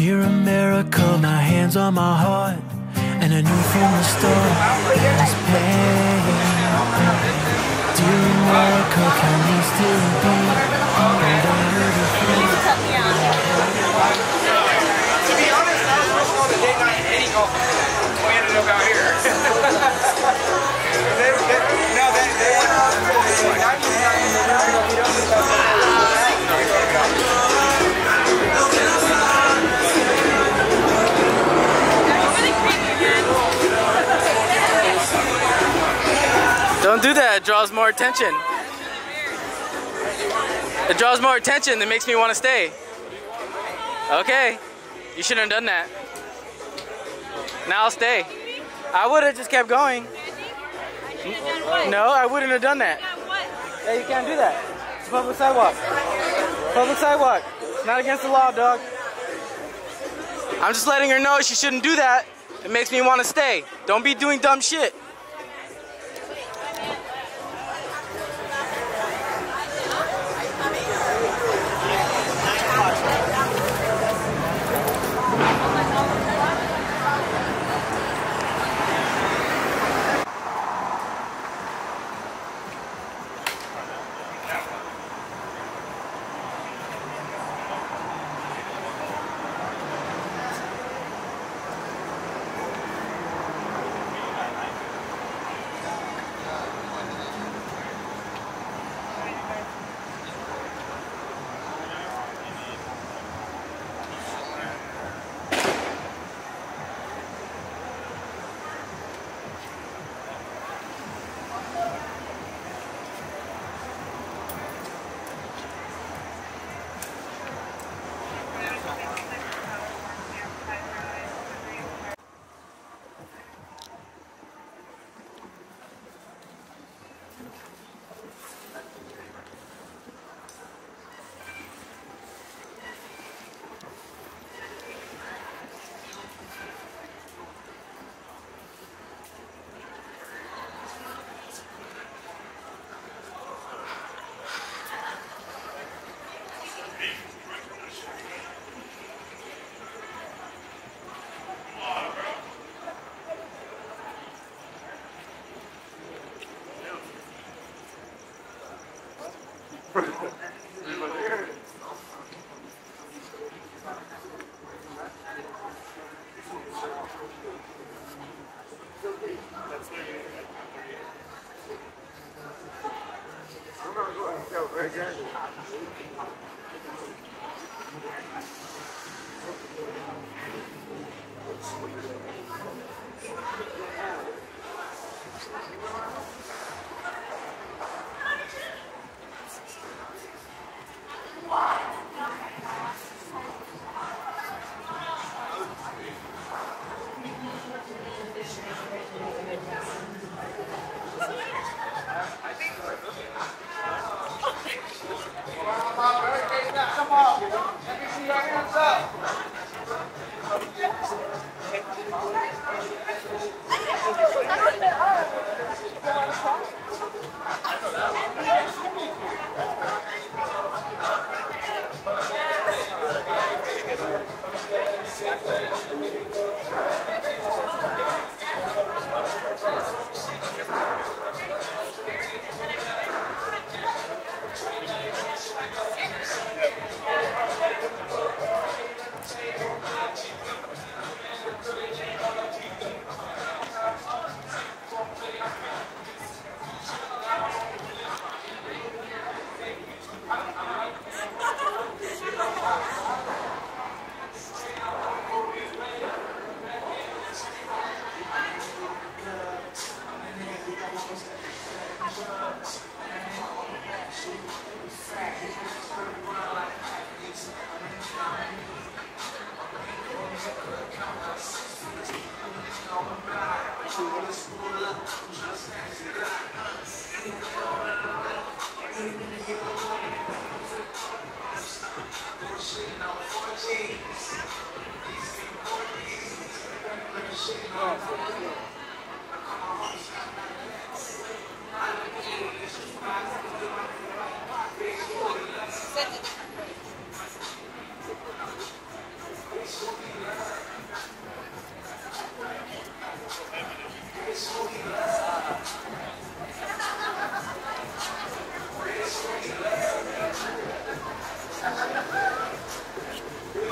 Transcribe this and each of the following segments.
Dear America, my hands on my heart, and I knew from the start it was pain. Dear America, can we still be To be honest, I was working on the day night mini golf. We ended up out here. Don't do that, it draws more attention. It draws more attention that makes me want to stay. Okay, you shouldn't have done that. Now I'll stay. I would have just kept going. No, I wouldn't have done that. Yeah, you can't do that. It's a public sidewalk. Public sidewalk. It's not against the law, dog. I'm just letting her know she shouldn't do that. It makes me want to stay. Don't be doing dumb shit.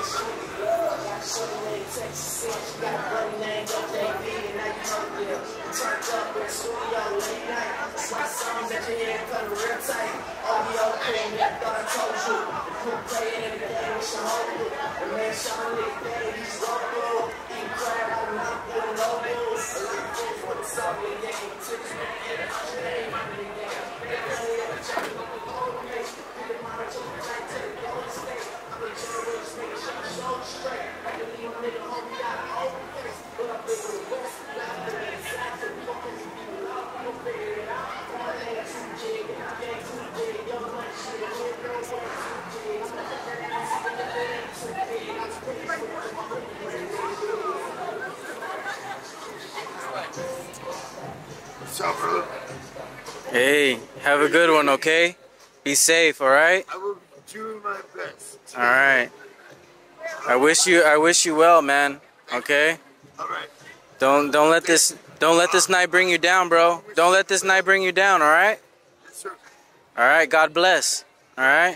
What's up, brother? Hey, have a good one, okay? Be safe, alright? I will do my best. Alright. I wish you well, man. Okay? Alright. Don't let this night bring you down, bro. Don't let this night bring you down, alright? Yes, sir. Alright, God bless. Alright?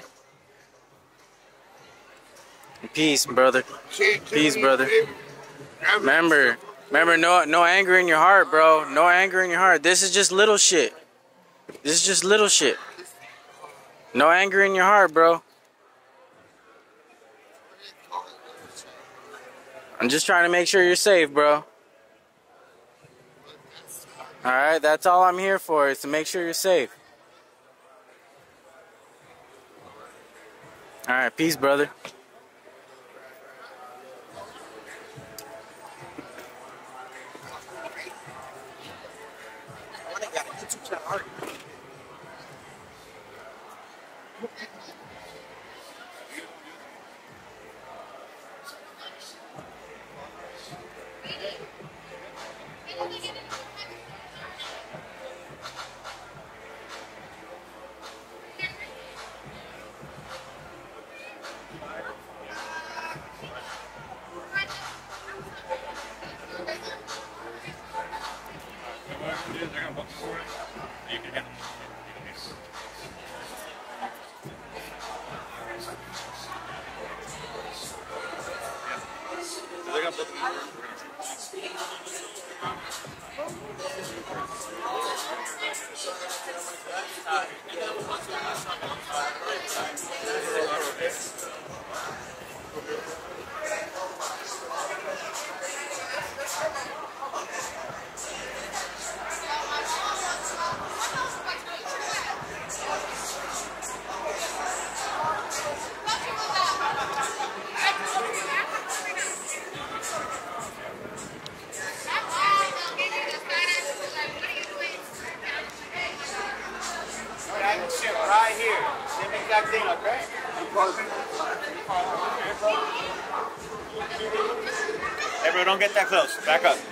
Peace, brother. Peace, brother. Remember, no anger in your heart, bro. No anger in your heart. This is just little shit. This is just little shit. No anger in your heart, bro. I'm just trying to make sure you're safe, bro. Alright, that's all I'm here for, is to make sure you're safe. Alright, peace, brother. Right here. Same exact thing, okay? Hey, bro, don't get that close. Back up.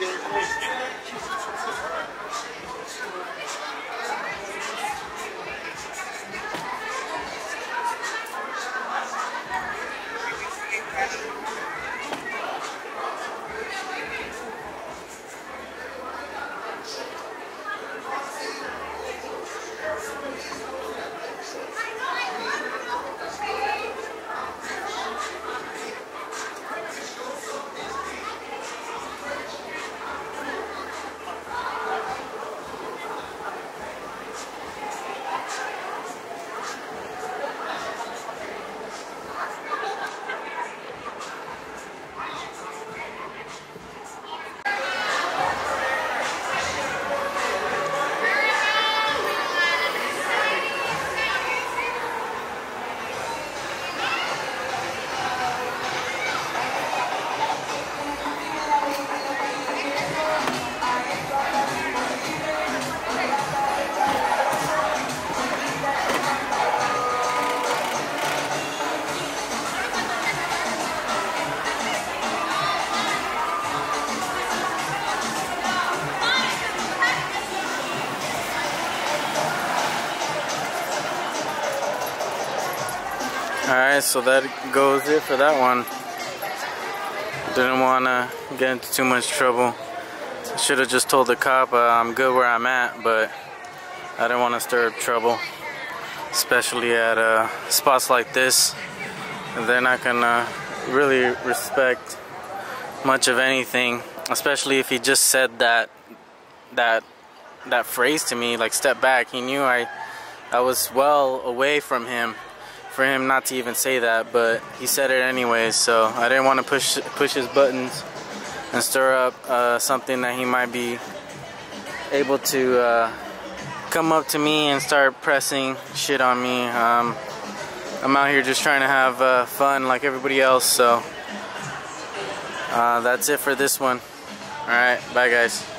Alright, so that goes it for that one. Didn't want to get into too much trouble. Should have just told the cop I'm good where I'm at, but I didn't want to stir up trouble, especially at spots like this. They're not gonna really respect much of anything, especially if he just said that phrase to me, like step back. He knew I was well away from him for him not to even say that, but he said it anyways, so I didn't want to push his buttons and stir up something that he might be able to come up to me and start pressing shit on me. I'm out here just trying to have fun like everybody else, so that's it for this one. Alright, bye guys.